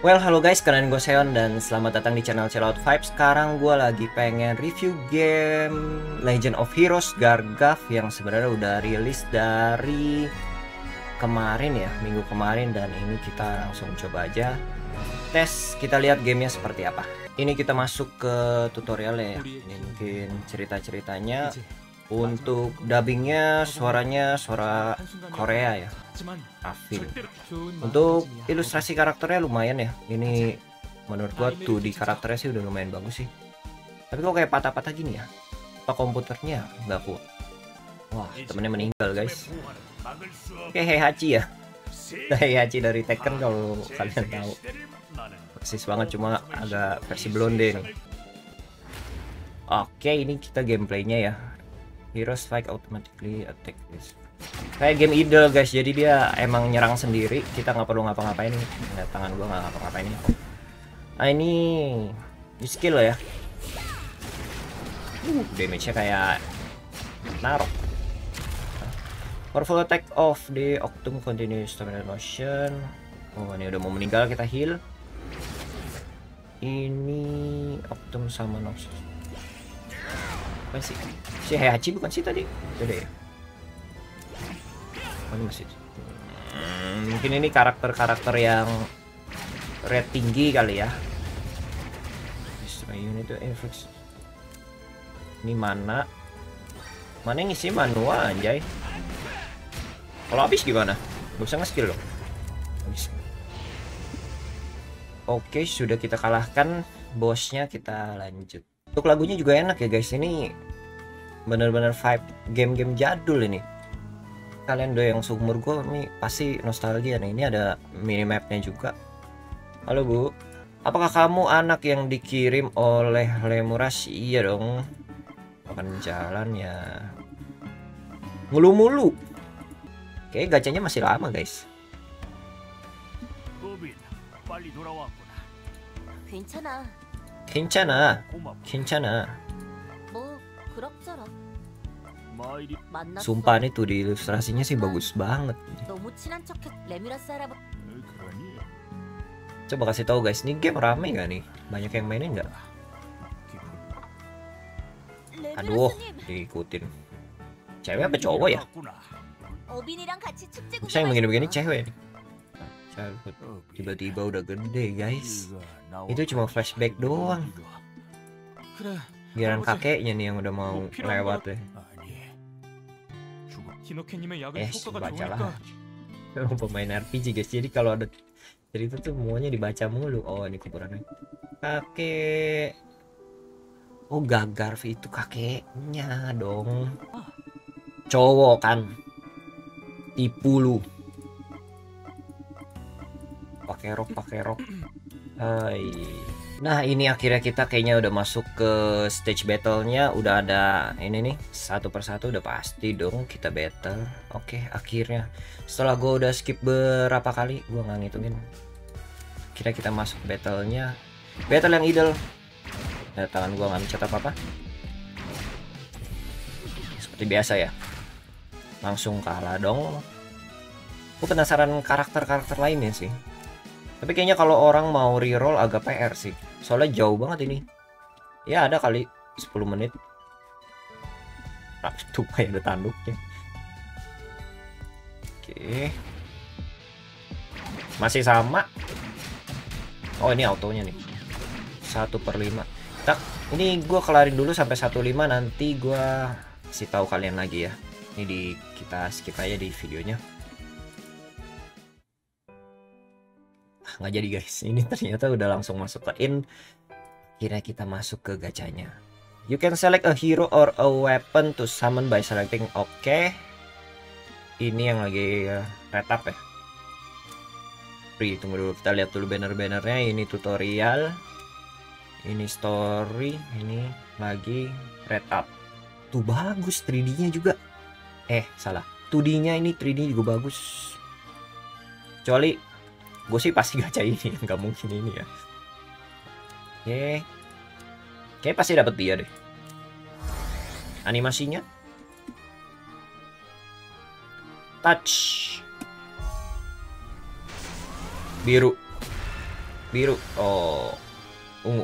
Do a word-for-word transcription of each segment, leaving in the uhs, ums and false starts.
Well, halo guys, kalian gue Seon dan selamat datang di channel Chill Out Vibes. Sekarang gue lagi pengen review game Legend of Heroes Gargaf yang sebenarnya udah rilis dari kemarin ya, minggu kemarin, dan ini kita langsung coba aja tes, kita lihat gamenya seperti apa. Ini kita masuk ke tutorialnya ya. Ini mungkin cerita-ceritanya. Untuk dubbingnya suaranya suara Korea ya, Afil. Untuk ilustrasi karakternya lumayan ya. Ini menurut gua tuh di karakternya sih udah lumayan bagus sih. Tapi kok kayak patah-patah gini ya? Apa komputernya nggak kuat? Wah, temennya meninggal guys. Kayak Heihachi ya. Heihachi dari Tekken kalau kalian tahu. Persis banget, cuma agak versi blonde nih. Oke, ini kita gameplaynya ya. Heroes fight automatically attack this. Kayak game idle guys, jadi dia emang nyerang sendiri, kita nggak perlu ngapa-ngapain. Nah, tangan gua nggak ngapa-ngapain. Nah ini di skill ya. Uh, damage-nya kayak narok. Powerful attack of the Octum continues stamina motion. Oh ini udah mau meninggal, kita heal. Ini Octum sama Noxus. Apa sih? Si Heihachi bukan sih tadi? Beda ya? Oh, ini masih. Hmm, mungkin ini karakter-karakter yang red tinggi kali ya. Destroy unit to influx. Ini mana? Mana yang ngisi manual anjay? Kalau habis gimana? Gak usah nge-skill loh. Habis. Oke, sudah kita kalahkan bosnya, kita lanjut. Untuk lagunya juga enak ya guys, ini bener-bener vibe game-game jadul ini. Kalian udah yang seumur gue nih pasti nostalgia nih. Ini ada minimapnya juga. Halo Bu, apakah kamu anak yang dikirim oleh Lemuras? Iya dong. Makan jalan ya. Mulu-mulu. Oke, gacanya masih lama guys. 괜찮아. 괜찮아. 괜찮아. 뭐 그럭저럭. Sumpah nih tuh di ilustrasinya sih bagus banget. 너무 친한 척해 레미라스 할아버. Coba kasih tahu guys, ini game rame gak nih? Banyak yang mainin nggak? Aduh, diikutin. Cewek apa cowok ya? 어빈이랑 같이 축제 Bisa yang begini-begini cewek nih. Tiba-tiba udah gede guys. Itu cuma flashback doang. Giliran kakeknya nih yang udah mau lewat ya. Eh, bacalah. Pemain R P G guys, jadi kalau ada cerita tuh semuanya dibaca mulu. Oh ini kuburannya kakek. Oh Gargaf itu kakeknya dong. Cowok kan. Tipu lu. Pakai rok, pakai rok. Hai. Nah ini akhirnya kita kayaknya udah masuk ke stage battle-nya. Udah ada ini nih, satu persatu udah pasti dong kita battle. Oke akhirnya setelah gue udah skip berapa kali, gue nggak ngitungin. Kira kita masuk battle-nya. Battle yang idle. Nah, tangan gue nggak mencet apa-apa. Seperti biasa ya. Langsung kalah dong. Gue penasaran karakter-karakter lainnya sih. Tapi kayaknya kalau orang mau reroll agak P R sih. Soalnya jauh banget ini. Ya ada kali sepuluh menit. Nah, tuh kayak ada tanduknya. Oke. Masih sama. Oh ini autonya nih. satu per lima. Tak, ini gue kelarin dulu sampai satu koma lima, nanti gue kasih tahu kalian lagi ya. Ini di kita skip aja di videonya. Nggak jadi guys, ini ternyata udah langsung masuk ke in. Kira kita masuk ke gacanya. You can select a hero or a weapon to summon by selecting. Oke okay. Ini yang lagi red up ya. Free, tunggu dulu, kita lihat dulu banner-bannernya. Ini tutorial, ini story, ini lagi red up. Tuh bagus, tiga D nya juga. Eh salah, dua D nya ini tiga D juga bagus. Kecuali gue sih pasti gacha ini, nggak mungkin ini ya. Oke, kayak pasti dapet dia deh. Animasinya, touch, biru. Biru. Oh, ungu.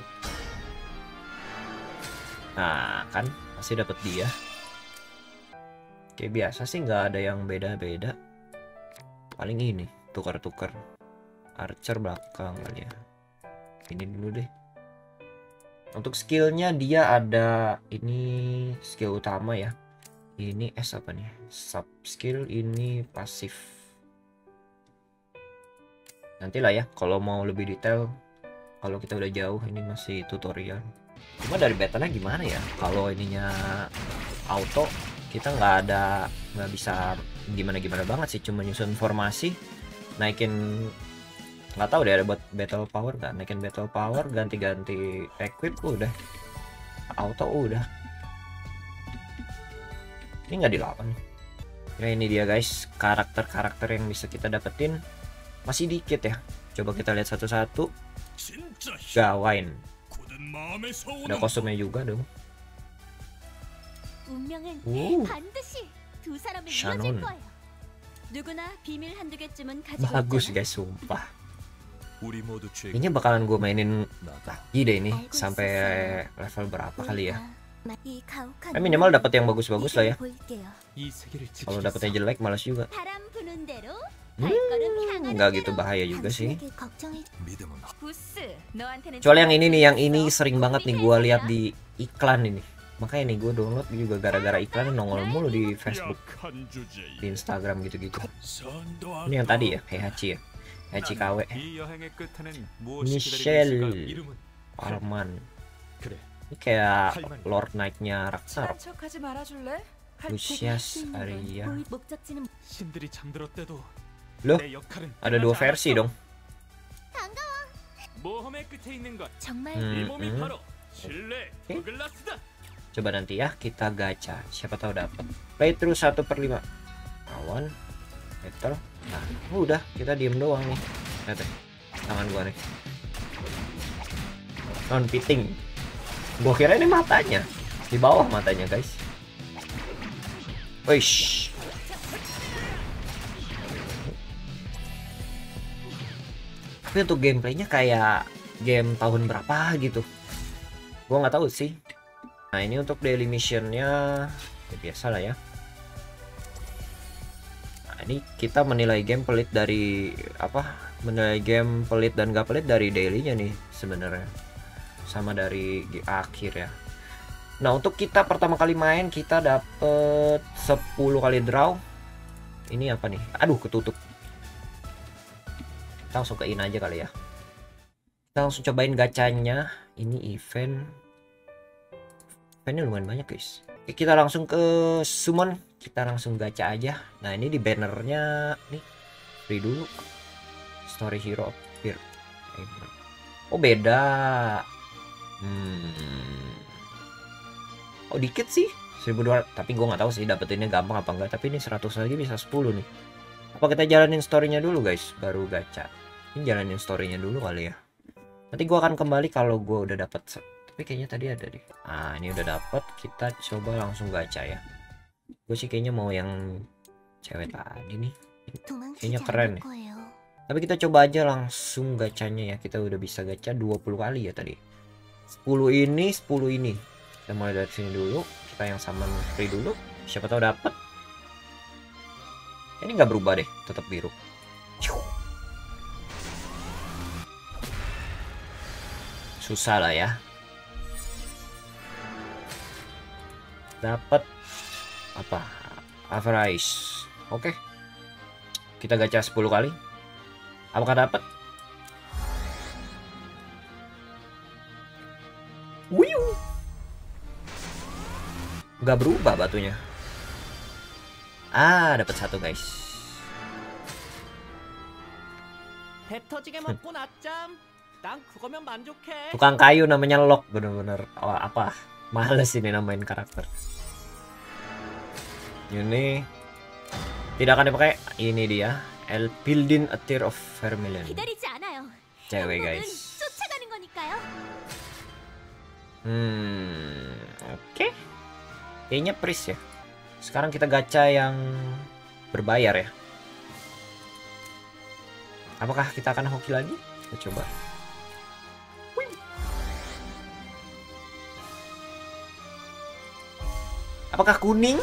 Nah, kan pasti dapat dia. Kayak biasa sih, nggak ada yang beda-beda. Paling ini, tukar-tukar. Archer belakang kali ya. Ini dulu deh. Untuk skillnya dia ada ini skill utama ya. Ini S apa nih? Sub skill, ini pasif. Nantilah ya kalau mau lebih detail. Kalau kita udah jauh, ini masih tutorial. Cuma dari battle-nya gimana ya? Kalau ininya auto, kita nggak ada nggak bisa gimana-gimana banget sih. Cuma nyusun formasi, naikin, nggak tahu deh ada buat battle power nggak, naikin battle power, ganti-ganti equip udah auto udah. Ini nggak dilawan ya. Ini dia guys, karakter-karakter yang bisa kita dapetin masih dikit ya. Coba kita lihat satu-satu. Gawain, ada kostumnya juga dong. 운명은 오. 반드시 두 사람을 샤논. 이어줄 거예요. 누구나 비밀 한두 개쯤은 가지고 Bagus 있잖아. guys, sumpah. 우리 모두 죄. Ini bakalan gue mainin 나가. lagi deh ini 알고 sampai 있었어요. level berapa kali ya. 우리가 이 가혹한 Eh, minimal dapat yang bagus-bagus lah ya. 볼게요. 이 세계를 Kalau 지키겠어. dapetnya jelek malas juga. 바람 부는 대로 Hmm, 발걸음 향하는 nggak 대로. gitu bahaya juga sih. 당신에게 걱정이 믿음은 구스, 너한테는 Kecuali yang ini nih, yang ini 있어. sering banget nih gue lihat di iklan ini. Makanya nih gue download juga gara-gara iklan nongol mulu di Facebook, di Instagram gitu-gitu. Ini yang tadi ya, Heihachi ya, Heihachi K W. 이 여행의 끝에는 Michelle 무엇이 기다리고 있을까? 이름은 Palman. 그래. Ini kayak Lord Knight-nya Ragnarok. 척하지 말아줄래? Lucius Arya. 목적지는 신들이 잠들었대도 Loh, 내 역할은 ada dua versi dong. 모험의 끝에 있는 것. 정말 Hmm. 이 몸이 Hmm. 바로 신뢰 오케이. 도글라스다. Coba nanti ya kita gacha, siapa tahu dapat. Playthrough satu per lima. Awan, battle. Nah, udah kita diem doang nih. Lihat deh, tangan gua nih. Non fitting. Gua kira ini matanya. Di bawah matanya, guys. Wish. Tapi untuk gameplaynya kayak game tahun berapa gitu. Gua nggak tahu sih. Nah, ini untuk daily missionnya ya biasa lah ya. Nah, ini kita menilai game pelit dari apa? Menilai game pelit dan gak pelit dari dailynya nih sebenarnya. Sama dari di akhir ya. Nah, untuk kita pertama kali main kita dapet sepuluh kali draw. Ini apa nih? Aduh, ketutup. Kita langsung ke in aja kali ya. Kita langsung cobain gacanya. Ini event. Eventnya lumayan banyak guys. Oke, kita langsung ke summon. Kita langsung gacha aja. Nah, ini di bannernya nih. Free dulu. Story hero appear. Oh, beda. Hmm. Oh, dikit sih. seribu dua ratus. Tapi gue nggak tahu sih dapetinnya gampang apa enggak. Tapi ini seratus lagi bisa sepuluh nih. Apa kita jalanin storynya dulu guys, baru gacha. Ini jalanin storynya dulu kali ya. Nanti gue akan kembali kalau gue udah dapet. Tapi kayaknya tadi ada deh. Nah, ini udah dapet. Kita coba langsung gacha ya. Gue sih kayaknya mau yang cewek tadi nih. Kayaknya keren nih. Tapi kita coba aja langsung gacanya ya. Kita udah bisa gacha dua puluh kali ya tadi. sepuluh ini, sepuluh ini. Kita mulai dari sini dulu. Kita yang summon free dulu. Siapa tahu dapet. Ini nggak berubah deh, tetap biru. Susah lah ya. Dapat apa? Average. Oke. Kita gacha sepuluh kali. Apakah dapat? Wiu. Nggak berubah batunya. Ah, dapat satu guys. 배 터지게 먹고 낮잠. 난 그거면 만족해. Tukang kayu namanya Lock, bener-bener oh, apa? Males ini namain karakter. Ini tidak akan dipakai. Ini dia, El Building a Tear of Vermilion. 기다리지 않아요. Cewek 행복은 guys. 쫓아가는 거니까요. Hmm, oke. Okay. Kayaknya priest ya. Sekarang kita gacha yang berbayar ya. Apakah kita akan hoki lagi? Kita coba. Apakah kuning?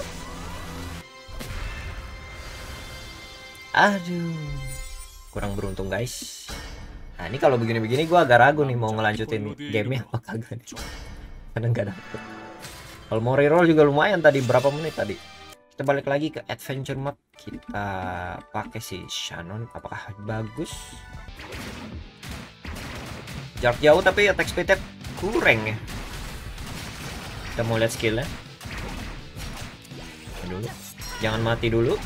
Aduh, kurang beruntung guys. Nah ini kalau begini-begini gue agak ragu nih mau ngelanjutin gamenya apa kagak nih. Karena nggak dapet. Kalau mau reroll juga lumayan tadi, berapa menit tadi. Kita balik lagi ke adventure map. Kita pakai si Shannon. Apakah bagus? Jarak jauh tapi attack speednya kurang ya. Kita mau lihat skillnya dulu. Jangan mati dulu.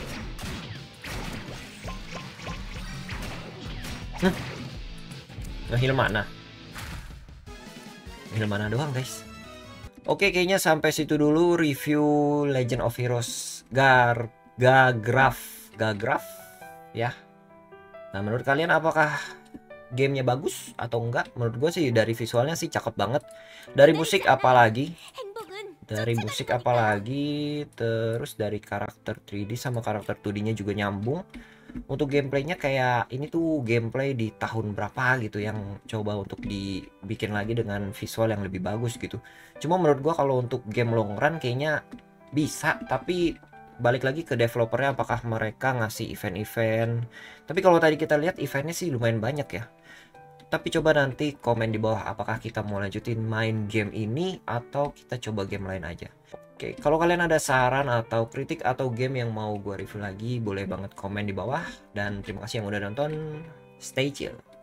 Hmm. Ngeheal mana? Ngeheal mana doang guys. Oke, kayaknya sampai situ dulu review Legend of Heroes Gar Gagraf Gagraf ya. Nah menurut kalian apakah gamenya bagus atau enggak? Menurut gue sih dari visualnya sih cakep banget. Dari musik apalagi, dari musik apalagi, terus dari karakter tiga D sama karakter dua D nya juga nyambung. Untuk gameplaynya kayak ini tuh gameplay di tahun berapa gitu yang coba untuk dibikin lagi dengan visual yang lebih bagus gitu. Cuma menurut gua kalau untuk game long run kayaknya bisa, tapi balik lagi ke developernya apakah mereka ngasih event-event. Tapi kalau tadi kita lihat eventnya sih lumayan banyak ya. Tapi coba nanti komen di bawah apakah kita mau lanjutin main game ini atau kita coba game lain aja. Oke, kalau kalian ada saran atau kritik atau game yang mau gue review lagi, boleh banget komen di bawah. Dan terima kasih yang udah nonton. Stay chill.